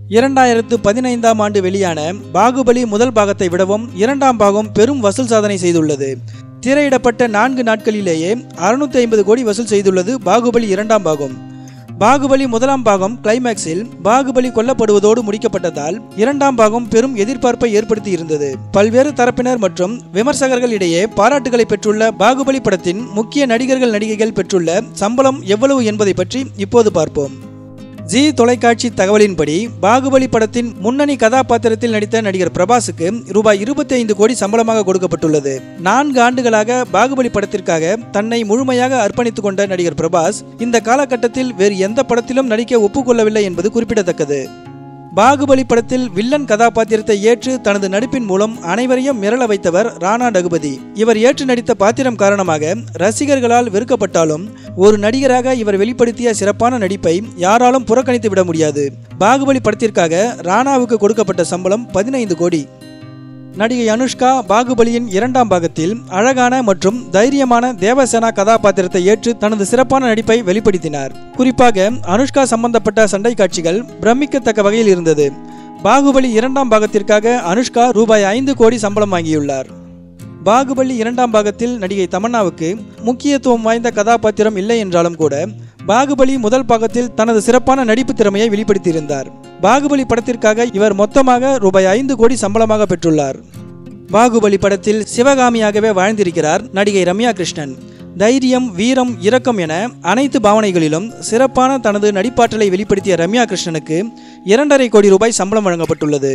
2015ஆம் ஆண்டு வெளியான பாகுபலி முதல் பாகத்தை விடவும் இரண்டாம் பாகம் பெரும் வசூல் சாதனை செய்துள்ளது. திரையிடப்பட்ட 4 நாட்களிலேயே 650 கோடி வசூல் செய்துள்ளது பாகுபலி இரண்டாம் பாகம். பாகுபலி முதலாம் பாகம் கிளைமேக்ஸில் பாகுபலி கொல்லப்படுவதோடு முடிக்கப்பட்டதால் இரண்டாம் பாகம் பெரும் எதிர்பார்ப்பை ஏற்படுத்தி இருந்தது. பல்வேறு தரப்பினர் மற்றும் விமர்சகர்கள் இடையே பாராட்டுகளை பெற்றுள்ள பாகுபலி படத்தின் முக்கிய நடிகர்கள் நடிகைகள் பெற்றுள்ள சம்பளம் எவ்வளவு என்பதை பற்றி இப்போது பார்ப்போம். ஜி தொலைக்காட்சி தகவலின்படி பாகுபலி படத்தின் முன்னணி கதாபாத்திரத்தில் நடித்த நடிகர் பிரபாஸுக்கு ரூபாய் 25 கோடி சம்பளமாக கொடுக்கப்பட்டுள்ளது. 4 ஆண்டுகளாக பாகுபலி படத்திற்காக தன்னை முழுமையாக அர்ப்பணித்துக் கொண்ட நடிகர் பிரபாஸ் இந்த காலகட்டத்தில் வேறு எந்த படத்திலும் நடிக்க ஒப்புக்கொள்ளவில்லை என்பது குறிப்பிடத்தக்கது. பாகுபலி படத்தில் வில்லன் கதாபாத்திரத்தை ஏற்று தனது நடிப்பின் மூலம் அனைவரையும் மிரள வைத்தவர் ராணா டகுபதி. இவர் ஏற்று நடித்த பாத்திரம் காரணமாக ரசிகர்களால் வெறுக்கப்பட்டாலும் ஒரு நடிகராக இவர் வெளிப்படுத்திய சிறப்பான நடிப்பை யாராலும் புறக்கணித்து விட முடியாது. பாகுபலி படத்திற்காக ராணாவுக்கு கொடுக்கப்பட்ட சம்பளம் 15 கோடி. நடிகை அனுஷ்கா பாகுபலியின் இரண்டாம் பாகத்தில் அழகான மற்றும் தைரியமான தேவசேனா கதாபாத்திரத்தை ஏற்று தனது சிறப்பான நடிப்பை வெளிப்படுத்தினார். குறிப்பாக அனுஷ்கா சம்பந்தப்பட்ட சண்டை காட்சிகள் பிரமிக்கத்தக்க வகையில் இருந்தது. பாகுபலி இரண்டாம் பாகத்திற்காக அனுஷ்கா ரூபாய் 5 கோடி சம்பளம் வாங்கியுள்ளார். பாகுபலி இரண்டாம் பாகத்தில் நடிகை தமன்னாவுக்கு முக்கியத்துவம் வாய்ந்த கதாபாத்திரம் இல்லை என்றாலும் கூட பாகுபலி முதல் பாகத்தில் தனது சிறப்பான நடிப்பு திறமையை வெளிப்படுத்தியிருந்தார். பாகுபலி படத்திற்காக இவர் மொத்தமாக ரூபாய் 5 கோடி சம்பளமாக பெற்றுள்ளார். பாகுபலி படத்தில் சிவகாமியாகவே வாழ்ந்திருக்கிறார் நடிகை ரம்யா கிருஷ்ணன். தைரியம், வீரம், இரக்கம் என அனைத்து பாவனைகளிலும் சிறப்பான தனது நடிப்பாற்றலை வெளிப்படுத்திய ரம்யா கிருஷ்ணனுக்கு 2.5 கோடி ரூபாய் சம்பளம் வழங்கப்பட்டுள்ளது.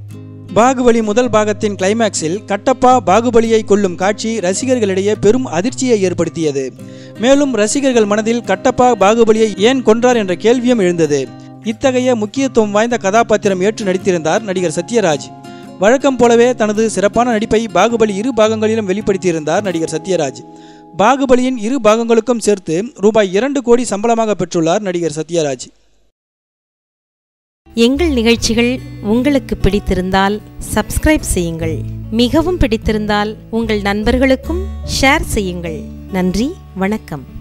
பாகுபலி முதல் பாகத்தின் கிளைமேக்ஸில் கட்டப்பா பாகுபலியை கொல்லும் காட்சி ரசிகர்களிடையே பெரும் அதிர்ச்சியை ஏற்படுத்தியது. மேலும் ரசிகர்கள் மனதில் கட்டப்பா பாகுபலியை ஏன் கொன்றார் என்ற கேள்வியும் எழுந்தது. இத்தகைய முக்கியத்துவம் வாய்ந்த கதாபாத்திரம் ஏற்று நடித்திருந்தார் நடிகர் சத்யராஜ். வழக்கம் போலவே தனது சிறப்பான நடிப்பை பாகுபலி 2 பாகங்களிலும் வெளிப்படுத்தியிருந்தார் நடிகர் சத்யராஜ். பாகுபலியின் 2 பாகங்களுக்கும் சேர்த்து ரூபாய் 2 கோடி சம்பளமாக பெற்றுள்ளார் நடிகர் சத்யராஜ். எங்கள் நிகழ்ச்சிகள் உங்களுக்கு பிடித்திருந்தால் சப்ஸ்கிரைப் செய்யுங்கள். மிகவும் பிடித்திருந்தால் உங்கள் நண்பர்களுக்கும் ஷேர் செய்யுங்கள். நன்றி, வணக்கம்.